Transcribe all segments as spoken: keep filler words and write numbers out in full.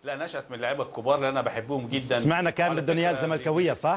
لا نشأت من اللعيبه الكبار اللي انا بحبهم جدا. سمعنا كان بدهم اياه الزملكاويه صح؟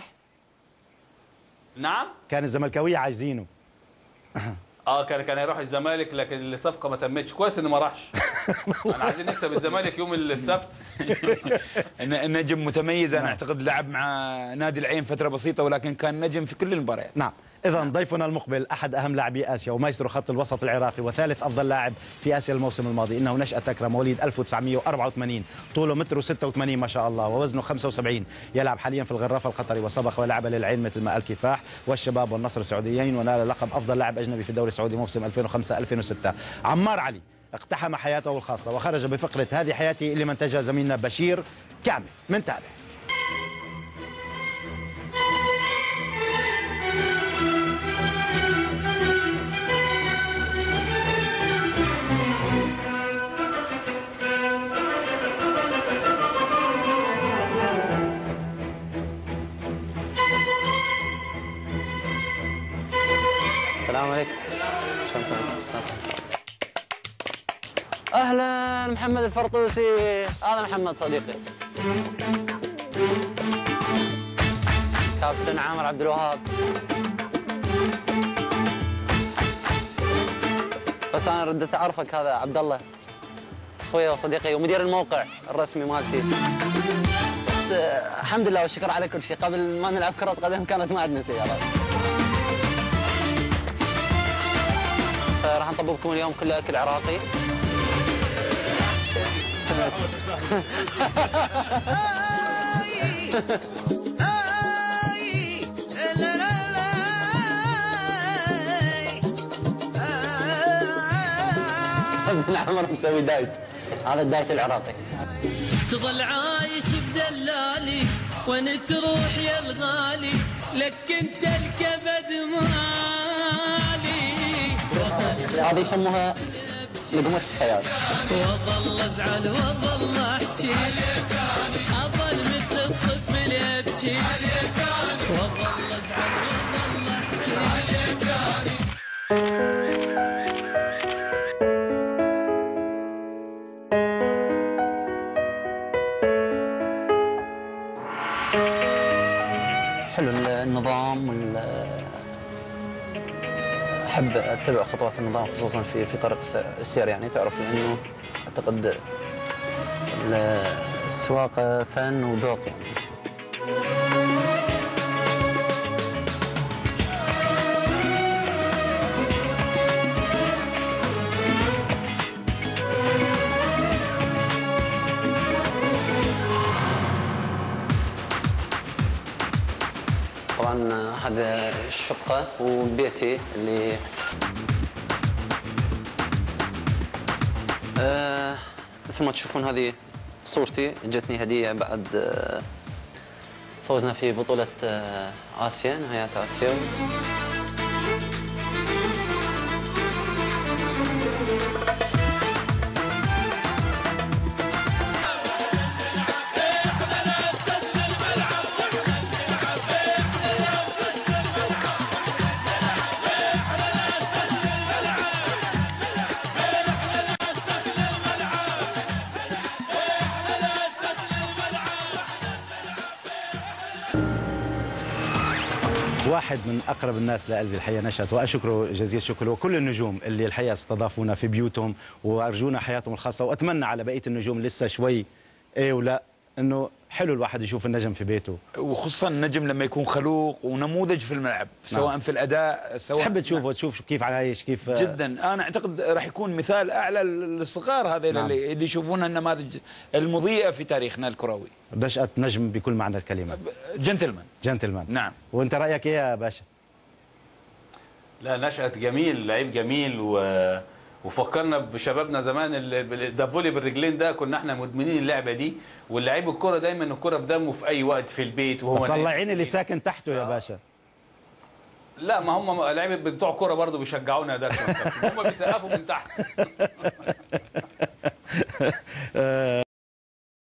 نعم؟ كان الزملكاويه عايزينه. اه كان كان هيروح الزمالك لكن الصفقه ما تمتش، كويس انه ما راحش. انا عايزين نكسب الزمالك يوم السبت. النجم متميز، انا اعتقد لعب مع نادي العين فتره بسيطه ولكن كان نجم في كل المباريات. نعم. إذا ضيفنا المقبل أحد أهم لاعبي آسيا ومايسترو خط الوسط العراقي وثالث أفضل لاعب في آسيا الموسم الماضي، إنه نشأت أكرم، مواليد ألف وتسعمئة وأربعة وثمانين، طوله متر وستة وثمانين ما شاء الله، ووزنه خمسة وسبعين، يلعب حاليا في الغراف القطري، وسبق ولعب للعين مثل ما الكفاح والشباب والنصر السعوديين، ونال لقب أفضل لاعب أجنبي في الدوري السعودي موسم ألفين وخمسة ألفين وستة. عمار علي اقتحم حياته الخاصة وخرج بفقرة هذه حياتي اللي منتجها زميلنا بشير كامل. منتابع. السلام عليكم. شلونكم؟ اهلا محمد الفرطوسي. هذا محمد صديقي. كابتن عامر عبد الوهاب. بس انا ردت اعرفك، هذا عبد الله اخوي وصديقي ومدير الموقع الرسمي مالتي. الحمد لله والشكر على كل شيء. قبل ما نلعب كرة قدم كانت ما عندنا سيارات. راح نطبق لكم اليوم كله اكل عراقي. ابن عمر مسوي دايت، هذا الدايت العراقي. تظل عايش بدلالي وين تروح يا الغالي، لك انت الكبد مالي. هذه يسموها لقمة الصياد. واظل ازعل واظل احكي، اظل مثل الطفل يبكي، واظل ازعل واظل احكي. حلو النظام وال احب اتبع خطوات النظام خصوصا في في طريق السير، يعني تعرف، لانه اعتقد السواقه فن وذوق يعني. طبعا هذا الشقة وبيتي اللي آه مثل ما تشوفون هذه صورتي، جتني هدية بعد آه فوزنا في بطولة آه آسيا، نهائيات آسيا. واحد من أقرب الناس لقلبي الحقيقة نشأت، وأشكره جزيل الشكر، وكل النجوم اللي الحقيقة استضافونا في بيوتهم وأرجونا حياتهم الخاصة، وأتمنى على بقية النجوم لسه شوي إيه ولا إنه حلو الواحد يشوف النجم في بيته، وخصوصا النجم لما يكون خلوق ونموذج في الملعب سواء نعم. في الأداء سواء تحب تشوفه نعم. تشوف كيف عايش كيف جدا. أنا أعتقد راح يكون مثال أعلى للصغار هذول نعم. اللي يشوفون النماذج المضيئة في تاريخنا الكروي. نشأت نجم بكل معنى الكلمة، جنتلمان جنتلمان نعم. وأنت رأيك إيه يا باشا؟ لا نشأت جميل، لعيب جميل، و وفكرنا بشبابنا زمان. ده فولي بالرجلين ده كنا احنا مدمنين اللعبه دي، واللعيب الكوره دايما الكوره في دمه في اي وقت في البيت وهو بس الله يعين اللي ساكن تحته يا باشا. لا ما هم لعيبه بتوع كوره برضه بيشجعونا ده هم بيسقفوا من تحت.